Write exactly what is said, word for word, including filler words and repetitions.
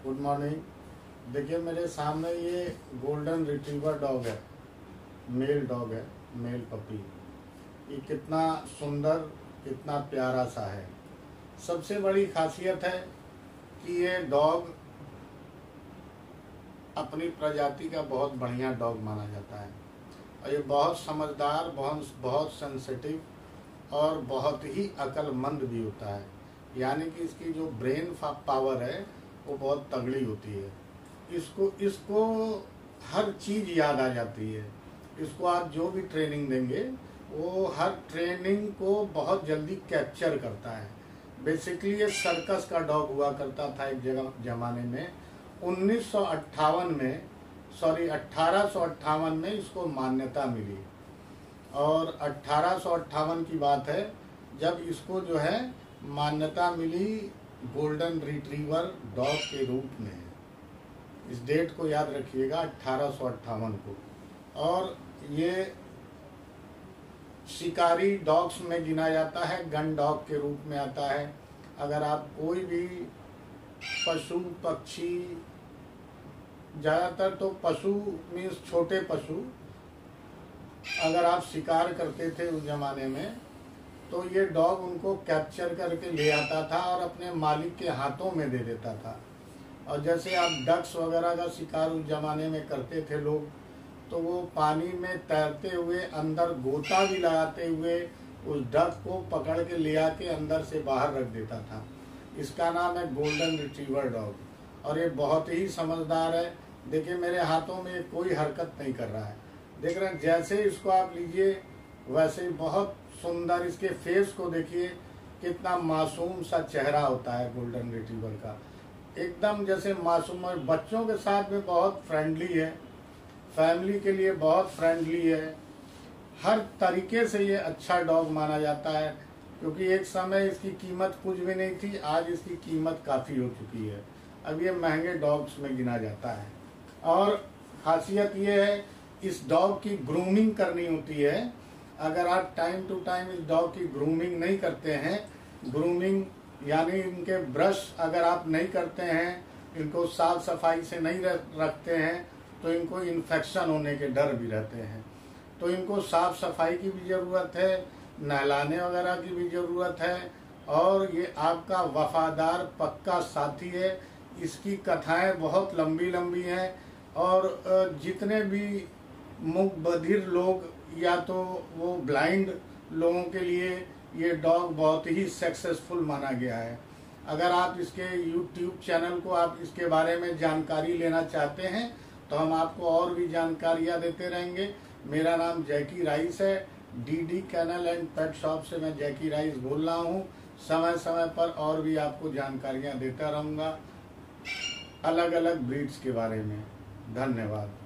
Good morning. देखिए मेरे सामने ये गोल्डन रिट्रीवर डॉग है, मेल डॉग है, मेल पपी। ये कितना सुंदर, कितना प्यारा सा है। सबसे बड़ी खासियत है कि ये डॉग अपनी प्रजाति का बहुत बढ़िया डॉग माना जाता है और ये बहुत समझदार, बहुत बहुत सेंसिटिव और बहुत ही अक्लमंद भी होता है। यानी कि इसकी जो ब्रेन पावर है वो बहुत तगड़ी होती है। इसको इसको हर चीज़ याद आ जाती है। इसको आप जो भी ट्रेनिंग देंगे वो हर ट्रेनिंग को बहुत जल्दी कैप्चर करता है। बेसिकली ये सर्कस का डॉग हुआ करता था एक जगह ज़माने में। उन्नीस सौ अट्ठावन में सॉरी अट्ठारह सौ अट्ठावन में इसको मान्यता मिली और अट्ठारह सौ अट्ठावन की बात है जब इसको जो है मान्यता मिली गोल्डन रिट्रीवर डॉग के रूप में। इस डेट को याद रखिएगा, अट्ठारह सौ अट्ठावन को। और ये शिकारी डॉग्स में गिना जाता है, गन डॉग के रूप में आता है। अगर आप कोई भी पशु पक्षी, ज़्यादातर तो पशु मीन्स छोटे पशु, अगर आप शिकार करते थे उस ज़माने में तो ये डॉग उनको कैप्चर करके ले आता था और अपने मालिक के हाथों में दे देता था। और जैसे आप डक्स वगैरह का शिकार उस ज़माने में करते थे लोग, तो वो पानी में तैरते हुए अंदर गोता भी लगाते हुए उस डक को पकड़ के ले आके अंदर से बाहर रख देता था। इसका नाम है गोल्डन रिट्रीवर डॉग और ये बहुत ही समझदार है। देखिए मेरे हाथों में कोई हरकत नहीं कर रहा है, देख रहे हैं। जैसे इसको आप लीजिए वैसे ही बहुत सुंदर, इसके फेस को देखिए कितना मासूम सा चेहरा होता है गोल्डन रिट्रीवर का, एकदम जैसे मासूम। और बच्चों के साथ में बहुत फ्रेंडली है, फैमिली के लिए बहुत फ्रेंडली है। हर तरीके से ये अच्छा डॉग माना जाता है क्योंकि एक समय इसकी कीमत कुछ भी नहीं थी, आज इसकी कीमत काफ़ी हो चुकी है। अब ये महंगे डॉग्स में गिना जाता है। और खासियत ये है इस डॉग की ग्रूमिंग करनी होती है। अगर आप टाइम टू टाइम इस डॉग की ग्रूमिंग नहीं करते हैं, ग्रूमिंग यानी इनके ब्रश अगर आप नहीं करते हैं, इनको साफ सफाई से नहीं रखते हैं तो इनको इन्फेक्शन होने के डर भी रहते हैं। तो इनको साफ सफाई की भी ज़रूरत है, नहलाने वगैरह की भी ज़रूरत है। और ये आपका वफादार पक्का साथी है। इसकी कथाएं बहुत लंबी लंबी हैं और जितने भी मूक बधिर लोग या तो वो ब्लाइंड लोगों के लिए ये डॉग बहुत ही सक्सेसफुल माना गया है। अगर आप इसके यूट्यूब चैनल को आप इसके बारे में जानकारी लेना चाहते हैं तो हम आपको और भी जानकारियाँ देते रहेंगे। मेरा नाम जैकी राइस है, DD kennel and pet shop से मैं जैकी राइस बोल रहा हूँ। समय समय पर और भी आपको जानकारियाँ देता रहूँगा अलग अलग ब्रीड्स के बारे में। धन्यवाद।